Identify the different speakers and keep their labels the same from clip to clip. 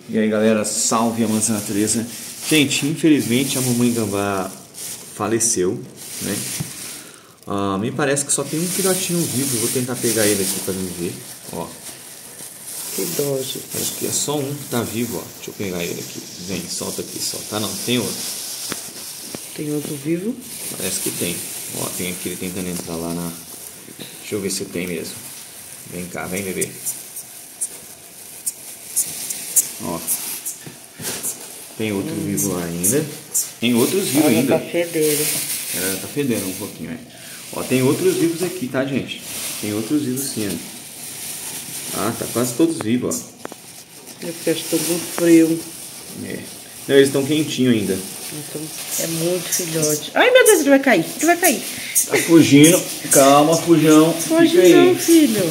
Speaker 1: E aí galera, salve amantes da natureza. Gente, infelizmente a mamãe gambá faleceu, né? Me parece que só tem um filhotinho vivo. Vou tentar pegar ele aqui pra mim ver. Ó,
Speaker 2: que dó, gente.
Speaker 1: parece que é só um que tá vivo, ó. Deixa eu pegar ele aqui. Vem, solta aqui, solta. Ah, não, tem outro.
Speaker 2: Tem outro vivo?
Speaker 1: Parece que tem. Ó, tem aquele tentando entrar lá na... Deixa eu ver se tem mesmo. Vem cá, vem bebê. Ó, tem outro vivo lá ainda. Tem outros vivos ainda.
Speaker 2: Ela tá fedendo.
Speaker 1: Ela tá fedendo um pouquinho, né? Ó, tem outros vivos aqui, tá, gente? Tem outros vivos sim, ó. Ah, tá quase todos vivos, ó.
Speaker 2: Eu acho que tô com frio.
Speaker 1: É. Não, eles estão quentinhos ainda.
Speaker 2: Então, é muito filhote. Ai, meu Deus, ele vai cair. Ele vai cair.
Speaker 1: Tá fugindo. Calma, fujão.
Speaker 2: Foge não, filho.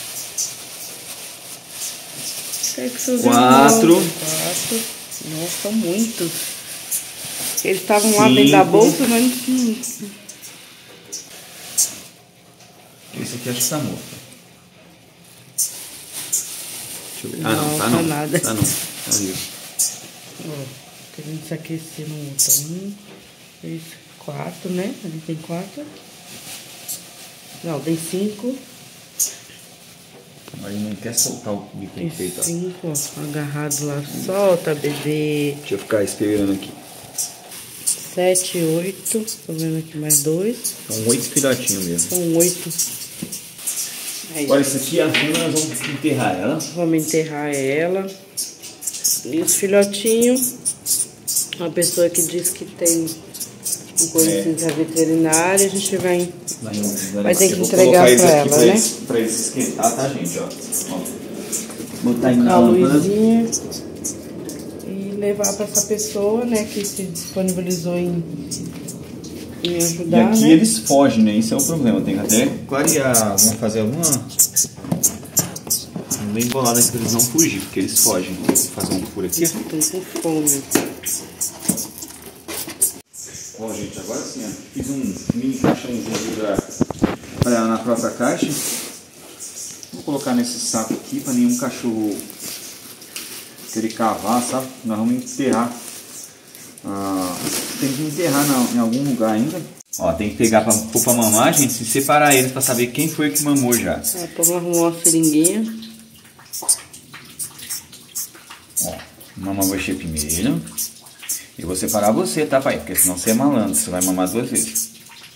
Speaker 2: Cai com seus
Speaker 1: 4.
Speaker 2: irmãos. 4. Nossa, são muitos. Eles estavam lá dentro da bolsa, mas não...
Speaker 1: Esse aqui acho que tá morto. Deixa eu ver. Ah,
Speaker 2: Não,
Speaker 1: não, tá
Speaker 2: tá
Speaker 1: não.
Speaker 2: nada.
Speaker 1: Tá não. Tá vivo.
Speaker 2: Ó, querendo se aquecer no outro. 1, 3, 4, né? Ali tem 4. Não, tem 5.
Speaker 1: Mas ele não quer soltar o bico
Speaker 2: Tem
Speaker 1: peito, ó.
Speaker 2: 5, ó. Agarrado lá. Solta, bebê.
Speaker 1: Deixa eu ficar esperando aqui.
Speaker 2: 7, 8. Tô vendo aqui mais 2.
Speaker 1: São 8 filhotinhos mesmo.
Speaker 2: São 8. Aí,
Speaker 1: Olha, isso aqui a fêmea nós vamos enterrar ela.
Speaker 2: vamos enterrar ela. E os filhotinhos, uma pessoa que diz que tem um conhecimento da veterinária, a gente vai ter que entregar pra ela, né?
Speaker 1: Pra eles esquentar, tá, gente? Ó. Botar em
Speaker 2: A
Speaker 1: calma.
Speaker 2: luzinha e levar pra essa pessoa, né, que se disponibilizou em
Speaker 1: E
Speaker 2: ajudar,
Speaker 1: aqui
Speaker 2: né?
Speaker 1: eles fogem, né? Isso é o problema. Tem que até clarear, vamos fazer alguma... Bem bolada que eles não fugir, porque eles fogem. Vou fazer um por aqui.
Speaker 2: Tô com fome.
Speaker 1: Ó, gente, agora sim, ó. Fiz um mini caixãozinho pra ela na própria caixa. Vou colocar nesse saco aqui pra nenhum cachorro querer cavar, sabe? Nós vamos enterrar. Tem que enterrar em algum lugar ainda. Ó, tem que pegar pra pôr pra mamar, gente, e separar eles pra saber quem foi que mamou já.
Speaker 2: Vamos arrumar uma seringuinha.
Speaker 1: Ó, mamar você primeiro. E vou separar você, tá, pai? Porque senão você é malandro, você vai mamar 2 vezes.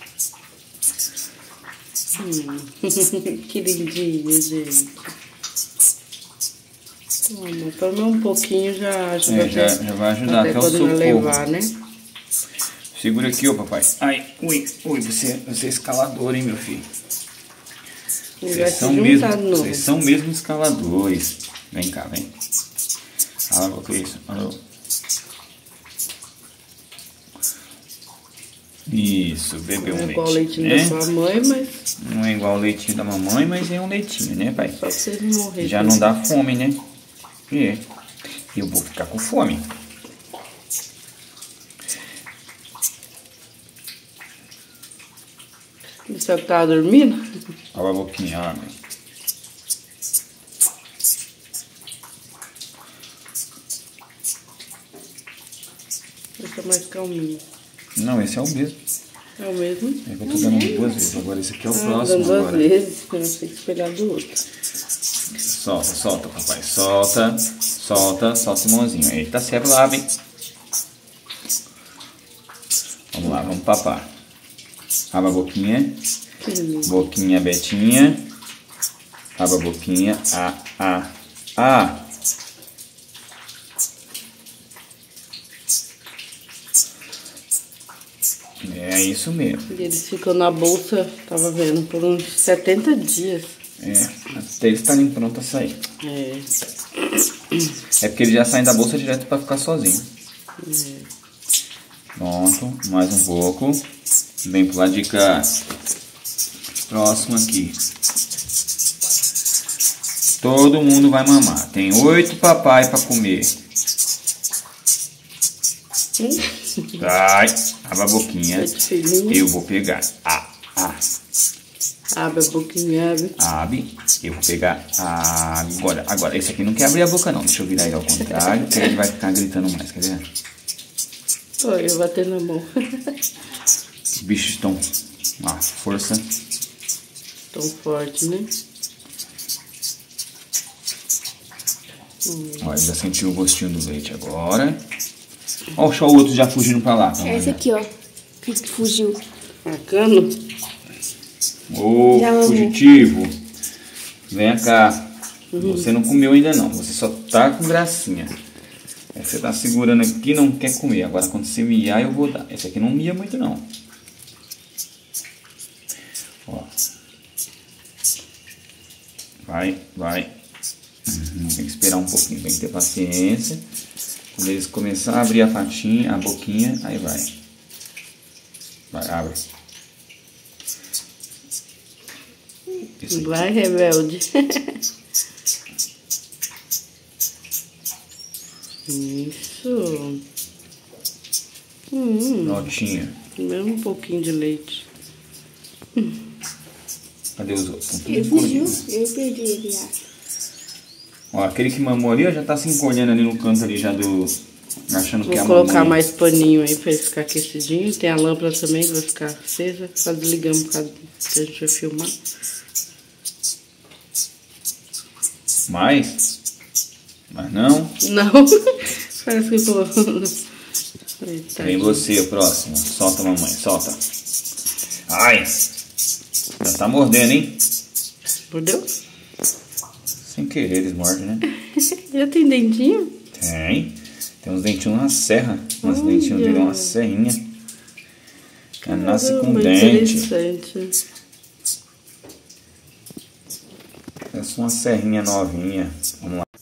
Speaker 2: Que lindinho, gente. Toma um pouquinho já ajuda.
Speaker 1: Já vai ajudar até o socorro.
Speaker 2: Levar, né?
Speaker 1: Segura aqui, ó, papai. Ai, ui, você é escalador, hein, meu filho? Vocês são mesmo escaladores. Vem cá, vem. Alô, o que é isso? Alô. Isso, bebeu um leitinho.
Speaker 2: Não é igual o leitinho da sua mãe, mas...
Speaker 1: Não é igual o leitinho da mamãe, mas é um leitinho, né, pai?
Speaker 2: Só vocês não morrerem.
Speaker 1: Já não dá fome, né? E eu vou ficar com fome.
Speaker 2: Você tá dormindo?
Speaker 1: Olha a boquinha, olha.
Speaker 2: Esse é mais calminho.
Speaker 1: Não, esse é o mesmo.
Speaker 2: É o mesmo?
Speaker 1: É que eu tô dando 2 vezes. Agora esse aqui é o próximo.
Speaker 2: Dando 2
Speaker 1: agora.
Speaker 2: vezes, eu não sei pegar do outro.
Speaker 1: Solta, papai. Solta o mãozinho. Eita, se abre lá, bem. Vamos lá, vamos papar. Abre a boquinha. Boquinha Betinha. Abre a boquinha. É isso mesmo.
Speaker 2: E eles ficam na bolsa, tava vendo, por uns 70 dias.
Speaker 1: Até eles estarem prontos a sair. É porque eles já saem da bolsa direto pra ficar sozinho. Pronto, mais um pouco. Vem pro lado de cá. Próximo aqui. Todo mundo vai mamar. Tem 8 papai pra comer. Vai, abre a boquinha. Eu vou pegar.
Speaker 2: Abre a boquinha, abre.
Speaker 1: Abre. Eu vou pegar agora. Agora, esse aqui não quer abrir a boca não. Deixa eu virar ele ao contrário, que aí ele vai ficar gritando mais, quer ver?
Speaker 2: Olha, eu bater na mão.
Speaker 1: Os bichos estão uma força.
Speaker 2: Tão forte, né?
Speaker 1: Olha, já sentiu o gostinho do leite agora. Olha o outro já fugindo pra lá.
Speaker 3: É esse aqui, ó. Que fugiu.
Speaker 2: Bacana.
Speaker 1: Ô, fugitivo. Vem cá. Você não comeu ainda não. Você só tá com gracinha. Você tá segurando aqui e não quer comer. Agora quando você miar eu vou dar. Esse aqui não mia muito não. Ó. Vai. Tem que esperar um pouquinho. Tem que ter paciência. Quando eles começarem a abrir a patinha, a boquinha, aí vai. Vai, abre.
Speaker 2: Vai, rebelde. Isso.
Speaker 1: Notinha.
Speaker 2: Mesmo um pouquinho de leite.
Speaker 1: Cadê os outros?
Speaker 3: Ele fugiu, eu perdi ele já.
Speaker 1: Ó, aquele que mamou ali, ó, já tá se encolhendo ali no canto ali já do... Achando que é a
Speaker 2: Vou colocar
Speaker 1: mamãe.
Speaker 2: mais paninho aí pra ele ficar aquecidinho. Tem a lâmpada também que vai ficar acesa. Só desligamos por causa que a gente vai filmar.
Speaker 1: Mais? Mas não?
Speaker 2: Não. Parece que ficou...
Speaker 1: Vem você, o próximo. Solta, mamãe, solta. Ai! Já tá mordendo, hein?
Speaker 2: Mordeu?
Speaker 1: Sem querer eles mordem, né?
Speaker 2: Já tem dentinho?
Speaker 1: Tem. Tem uns dentinhos na serra. Uns dentinhos dele, uma serrinha. Já nasce com dente.
Speaker 2: Interessante.
Speaker 1: Essa é uma serrinha novinha. Vamos lá.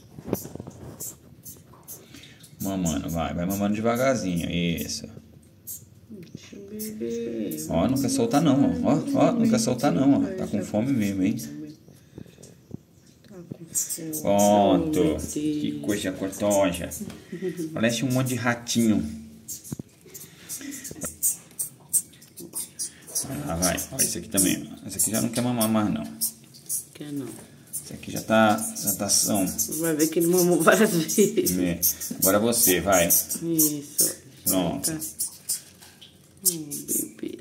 Speaker 1: Mamando, vai mamando devagarzinho. Isso. Ó, não quer soltar não, ó, não quer soltar não, ó. Tá com fome mesmo, hein? Pronto. Que coisa cortoja. Parece um monte de ratinho. Ah, vai. Ó, esse aqui também. Esse aqui já não quer mamar mais, não.
Speaker 2: Quer não.
Speaker 1: Esse aqui já tá são.
Speaker 2: Vai ver que ele mamou várias vezes.
Speaker 1: É. Agora você, vai.
Speaker 2: Isso.
Speaker 1: Pronto.
Speaker 2: Bebê.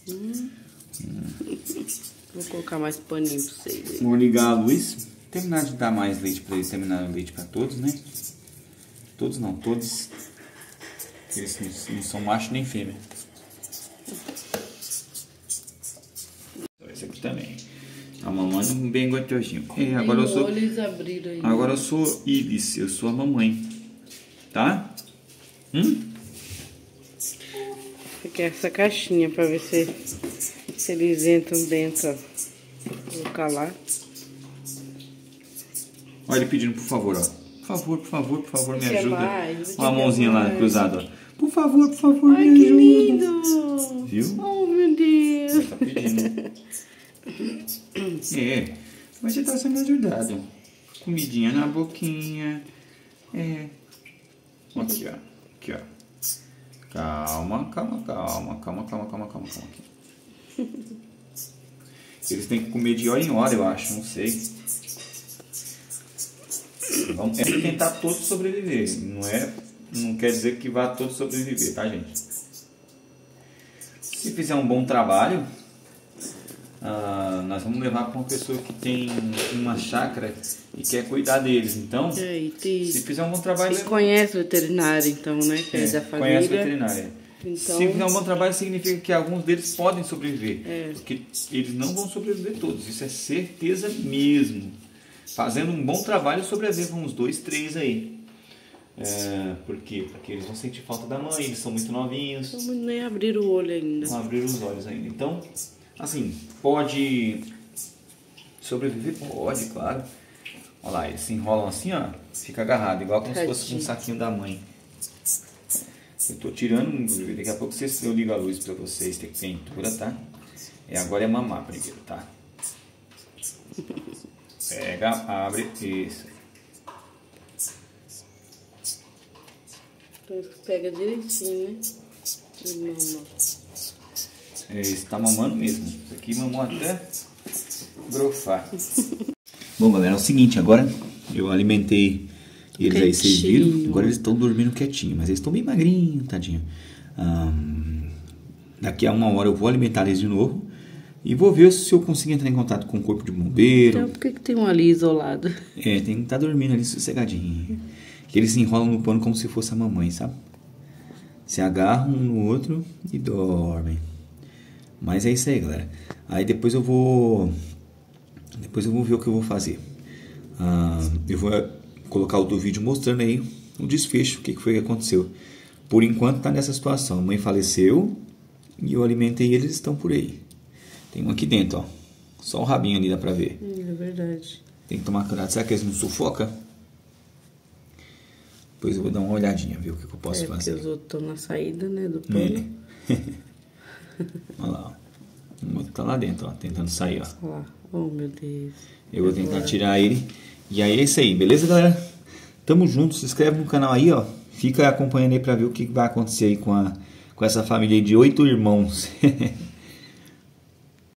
Speaker 2: Vou colocar mais paninho pra vocês.
Speaker 1: Vou ligar a luz. Terminar de dar mais leite pra eles. Terminar o leite pra todos, né? Todos não, todos. Eles não são macho nem fêmea. Esse aqui também. A mamãe bem gostosinho. É, agora eu sou.
Speaker 2: Olhos abriram aí.
Speaker 1: Agora eu sou Ives, eu sou a mamãe. Tá?
Speaker 2: Aqui é essa caixinha pra ver se eles entram dentro. Ó. Vou colocar lá.
Speaker 1: Olha ele pedindo por favor, ó. Por favor, me
Speaker 2: Quer
Speaker 1: ajuda.
Speaker 2: mais?
Speaker 1: Olha a mãozinha lá cruzada, ó. Por favor,
Speaker 2: Ai,
Speaker 1: me
Speaker 2: que
Speaker 1: ajuda.
Speaker 2: lindo!
Speaker 1: Viu?
Speaker 2: Oh, meu Deus!
Speaker 1: Tá pedindo. É, mas você tá sendo ajudado. Comidinha na boquinha. É. Aqui, ó. Aqui, ó. Calma aqui. Eles têm que comer de hora em hora, eu acho, não sei. Vamos tentar todos sobreviver. Não quer dizer que vá todos sobreviver, tá, gente? Se fizer um bom trabalho, nós vamos levar para uma pessoa que tem uma chácara e quer cuidar deles. Então, se fizer um bom trabalho...
Speaker 2: Você conhece o veterinário, então, né? Que é da família.
Speaker 1: Conhece o veterinário.
Speaker 2: Então...
Speaker 1: Se fizer um bom trabalho, significa que alguns deles podem sobreviver. Porque eles não vão sobreviver todos. Isso é certeza mesmo. Fazendo um bom trabalho, sobreviver uns 2, 3 aí. Por quê? Porque eles vão sentir falta da mãe, eles são muito novinhos.
Speaker 2: Não nem abriram o olho ainda.
Speaker 1: Não abriram os olhos ainda. Então, assim, pode sobreviver? Pode, claro. Olha lá, eles se enrolam assim, ó. Fica agarrado, igual como se fosse um saquinho da mãe. Eu tô tirando, daqui a pouco eu ligo a luz pra vocês, tem pintura, tá? Agora é mamar primeiro, tá? Pega, abre, isso.
Speaker 2: Então pega direitinho, né?
Speaker 1: Esse tá mamando mesmo. Esse aqui mamou até grofar. Bom, galera, é o seguinte, agora eu alimentei eles aí, vocês viram. Agora eles estão dormindo quietinho, mas eles estão bem magrinhos, tadinho. Daqui a 1 hora eu vou alimentar eles de novo e vou ver se eu consigo entrar em contato com o corpo de bombeiro.
Speaker 2: Então por que tem um ali isolado?
Speaker 1: Tem que estar dormindo ali sossegadinho. Que eles se enrolam no pano como se fosse a mamãe, sabe? Se agarram um no outro e dormem. Mas é isso aí, galera. Aí depois eu vou ver o que eu vou fazer. Eu vou colocar outro vídeo mostrando aí o desfecho, o que foi que aconteceu. Por enquanto tá nessa situação. A mãe faleceu e eu alimentei eles, estão por aí. Tem um aqui dentro, ó. Só o rabinho ali dá pra ver.
Speaker 2: É verdade.
Speaker 1: Tem que tomar cuidado. Será que eles não sufocam? Depois eu vou dar uma olhadinha, ver o que eu posso fazer.
Speaker 2: Porque os outros estão na saída, né, do pano.
Speaker 1: Olha lá, ó. O outro tá lá dentro, ó, tentando sair, ó.
Speaker 2: Olha lá. Oh, meu Deus.
Speaker 1: Eu vou tentar tirar ele. E aí é isso aí, beleza, galera? Tamo junto, se inscreve no canal aí, ó. Fica acompanhando aí pra ver o que vai acontecer aí com essa família aí de 8 irmãos.